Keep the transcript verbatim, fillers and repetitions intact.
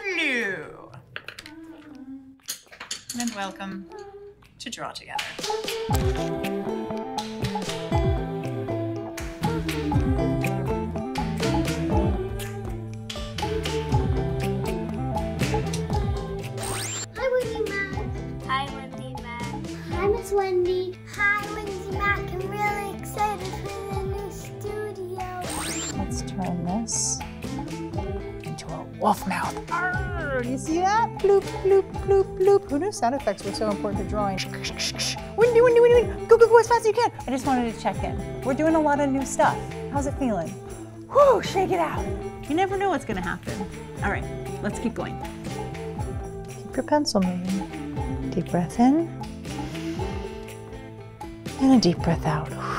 Hello. And welcome to Draw Together. Hi, WendyMac. Hi, WendyMac. Hi, Miss Wendy. Hi, WendyMac. I'm really excited for the new studio. Let's turn this into a wolf mouth. Arr, you see that? Bloop, bloop, bloop, bloop. Who knew sound effects were so important to drawing? Wendy, Wendy, Wendy, Wendy. Go, go, go as fast as you can. I just wanted to check in. We're doing a lot of new stuff. How's it feeling? Whoo, shake it out. You never know what's gonna happen. All right, let's keep going. Keep your pencil moving. Deep breath in. And a deep breath out.